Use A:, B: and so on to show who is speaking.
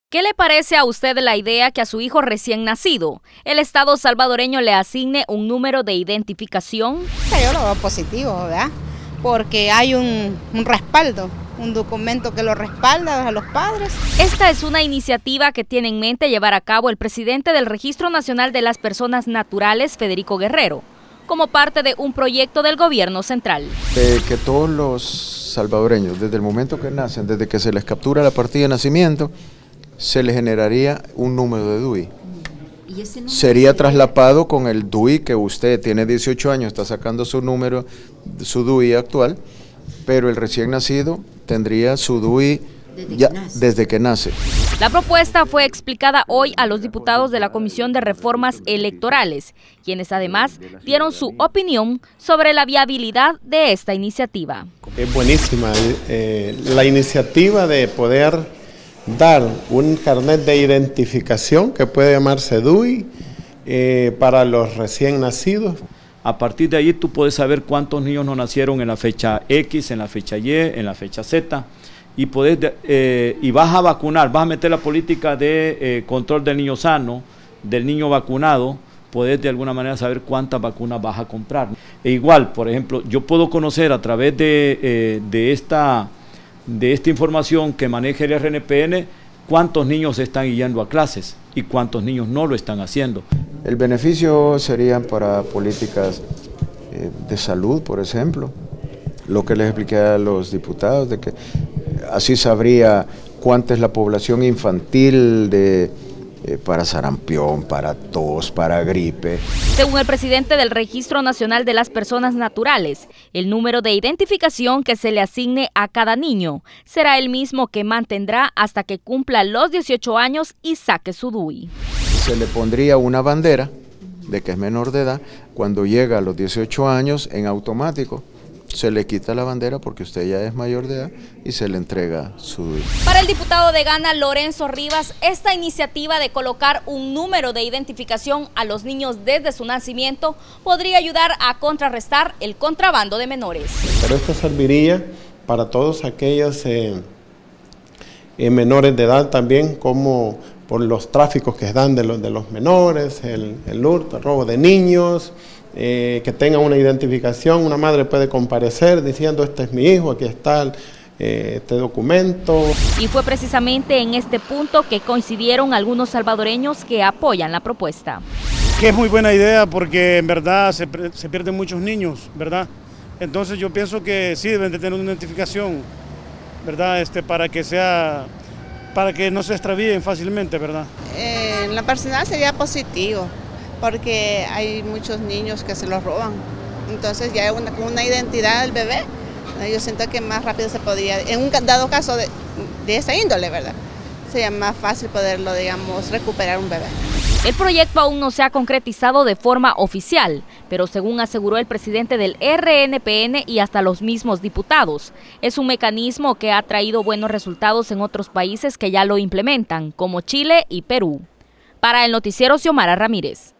A: ¿Qué le parece a usted la idea que a su hijo recién nacido, el Estado salvadoreño le asigne un número de identificación?
B: Yo lo veo positivo, ¿verdad? Porque hay un respaldo, un documento que lo respalda a los padres.
A: Esta es una iniciativa que tiene en mente llevar a cabo el presidente del Registro Nacional de las Personas Naturales, Federico Guerrero, como parte de un proyecto del gobierno central.
C: Que todos los salvadoreños, desde el momento que nacen, desde que se les captura la partida de nacimiento, se les generaría un número de DUI. Sería traslapado con el DUI que usted tiene 18 años, está sacando su número, su DUI actual, pero el recién nacido tendría su DUI desde que nace.
A: La propuesta fue explicada hoy a los diputados de la Comisión de Reformas Electorales, quienes además dieron su opinión sobre la viabilidad de esta iniciativa.
D: Es buenísima la iniciativa de poder dar un carnet de identificación que puede llamarse DUI para los recién nacidos.
E: A partir de ahí tú puedes saber cuántos niños no nacieron en la fecha X, en la fecha Y, en la fecha Z, y vas a vacunar, vas a meter la política de control del niño sano, del niño vacunado, puedes de alguna manera saber cuántas vacunas vas a comprar. E igual, por ejemplo, yo puedo conocer a través de esta información que maneja el RNPN, cuántos niños están yendo a clases y cuántos niños no lo están haciendo.
C: El beneficio serían para políticas de salud, por ejemplo, lo que les expliqué a los diputados, de que así sabría cuánta es la población infantil para sarampión, para tos, para gripe.
A: Según el presidente del Registro Nacional de las Personas Naturales, el número de identificación que se le asigne a cada niño será el mismo que mantendrá hasta que cumpla los 18 años y saque su DUI.
C: Se le pondría una bandera de que es menor de edad. Cuando llega a los 18 años, en automático, se le quita la bandera porque usted ya es mayor de edad y se le entrega su DUI.
A: Para el diputado de Gana, Lorenzo Rivas, esta iniciativa de colocar un número de identificación a los niños desde su nacimiento podría ayudar a contrarrestar el contrabando de menores.
D: Pero esto serviría para todos aquellos menores de edad también, como por los tráficos que dan de los menores, el hurto, el robo de niños, que tengan una identificación. Una madre puede comparecer diciendo: este es mi hijo, aquí está este documento.
A: Y fue precisamente en este punto que coincidieron algunos salvadoreños que apoyan la propuesta.
F: Que es muy buena idea porque en verdad se pierden muchos niños, ¿verdad? Entonces yo pienso que sí deben de tener una identificación, ¿verdad? Para que no se extravíen fácilmente, ¿verdad?
B: En lo personal sería positivo, porque hay muchos niños que se los roban. Entonces ya con una identidad del bebé, yo siento que más rápido se podría, en un dado caso de esa índole, ¿verdad? Sería más fácil poderlo, digamos, recuperar un bebé.
A: El proyecto aún no se ha concretizado de forma oficial, pero según aseguró el presidente del RNPN y hasta los mismos diputados, es un mecanismo que ha traído buenos resultados en otros países que ya lo implementan, como Chile y Perú. Para el noticiero, Xiomara Ramírez.